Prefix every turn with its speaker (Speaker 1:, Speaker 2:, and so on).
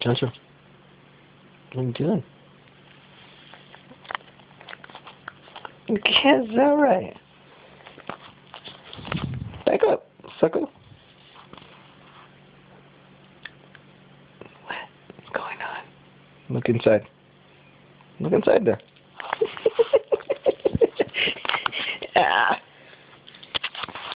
Speaker 1: Gotcha. What are you doing? Yes, alright. Back up, sucker. What's going on? Look inside. Look inside there.